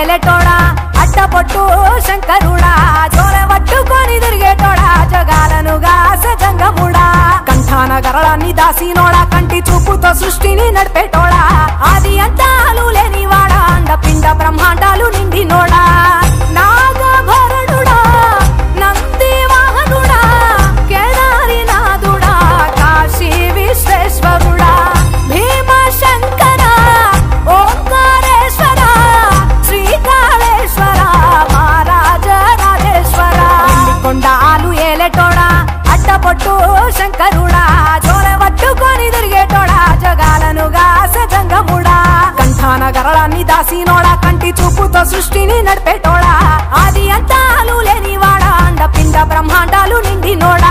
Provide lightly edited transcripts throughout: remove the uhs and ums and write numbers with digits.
ఏలేటోడా అడ్డపొట్టు శంకరుడా జోల పట్టుకొని తిరిగేటోడా జగాలను గాసె జంగముడా కంఠాన గరళాన్ని దాసినోడా కంటి చూపుతో సృష్టిని నడిపేటోడా ఆది అంతాలు లేనివాడా అండపిండ బ్రహ్మాండాలు నిండినోడా నాగభరణుడా నంది వాహనుడా కేదారినాథుడా కాశీ విశ్వేశ్వరుడా భీమ శంకర ఓంకారేశ్వర శ్రీకాళేశ్వర మహారాజ రాజేశ్వర కొండాలు ఏలేటోడా అడ్డపొట్టు శంకరుడా జోల పట్టుకొని తిరిగేటోడా జగాలను గాసె జంగముడా కంఠాన గరళాన్ని దాసినోడా కంటి చూపుతో సృష్టిని నడిపేటోడా ఆది అంతాలు లేనివాడా అండపిండ బ్రహ్మాండాలు నిండినోడా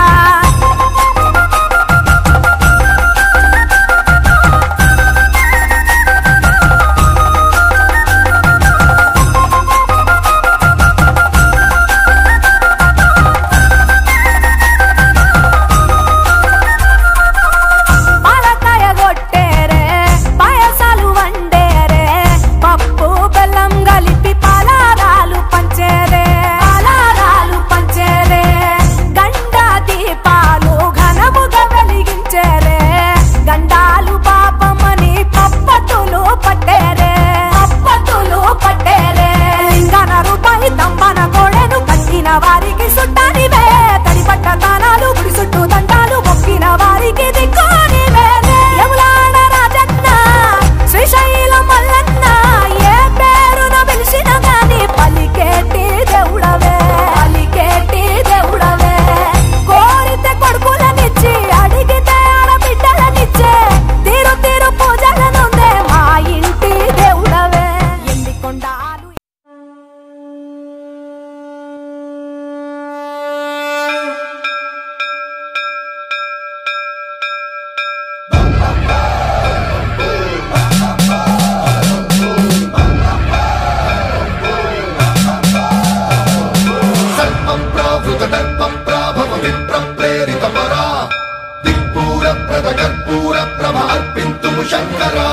వారికి సుట్టానివే తడిపట్ట తానాలు గుడి చుట్టూ దండాలు మొక్కిన వారికి దిక్కునివే యములాడ రాజన్న శ్రీశైలం మల్లన్న ఏ పేరున పిలిచిన గాని పలికేటి దేవుడవే కోరితే కొడుకులనిచ్చి అడిగితే ఆడబిడ్డలనిచ్చే తీరు తీరు పూజలనుందే మా ఇంటి దేవుడవే ఎన్ని కొండాలు శంకరా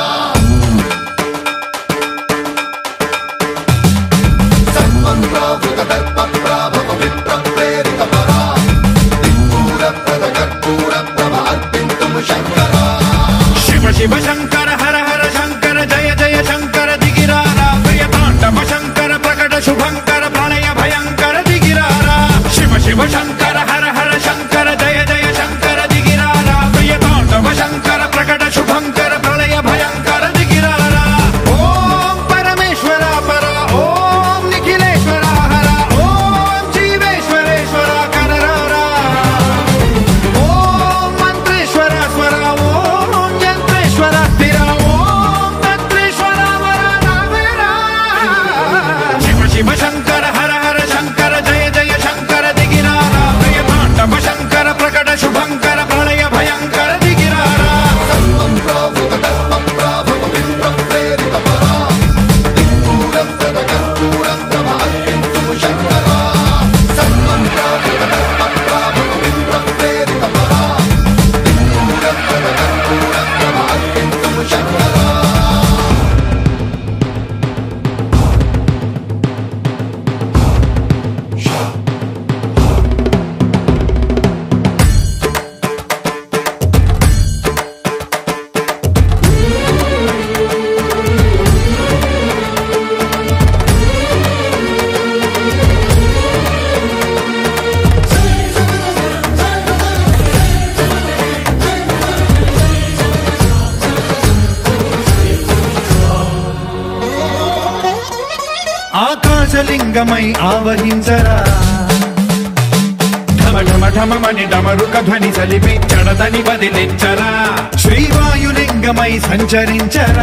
శివ శివ శంకర హర హర శంకర జయ జయ శంకర దిగిరారా ప్రియ తాండవ శంకర ప్రకట శుభంకర ప్రళయ భయంకర దిగిరారా శివ శివ శంకర హర హర శంకర జయ జయ శంకర దిగిరారా ప్రియ తాండవ శంకర ప్రకట శుభంకర ప్రళయ భయంకర దిగిరారా ఓం పరమేశ్వర పర ఓం నిఖిలేశ్వర హర ఓం జీవేశ్వరేశ్వర కరరారా ఓం మంత్రేశ్వర స్వర ఓం యంత్రేశ్వర స్థిర ఓం తంత్రేశ్వర వర నావేరా శివ శివ శంకర హర హర శంకర జయ జయ శంకర దిగిరారా ప్రియ తాండవ శంకర ప్రకట శుభంకర ప్రళయ భయంకర దిగిరారా ఆకాశలింగమై ఆవహించరా ఢమ ఢమ ఢమమని డమరుక ధ్వని సలిపి చడదని వదిలించరా శ్రీవాయులింగమై సంచరించరా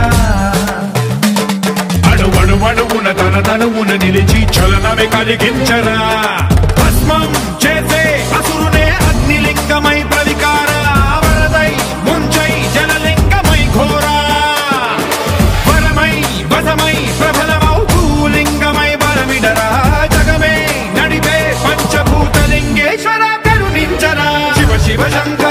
అణువణువున తన తనువున నిలిచి చలనమే కలిగించరా భస్మం చేసే అసురునే అగ్నిలింగమై ప్రవికార వరదై ముంచై జలలింగమై ఘోరా వరమై వసమై ప్రబలమౌ భూలింగమై బలమిడరా జగమే నడిపే పంచభూతలింగేశ్వర కరుణించరా శివ శివ శంకర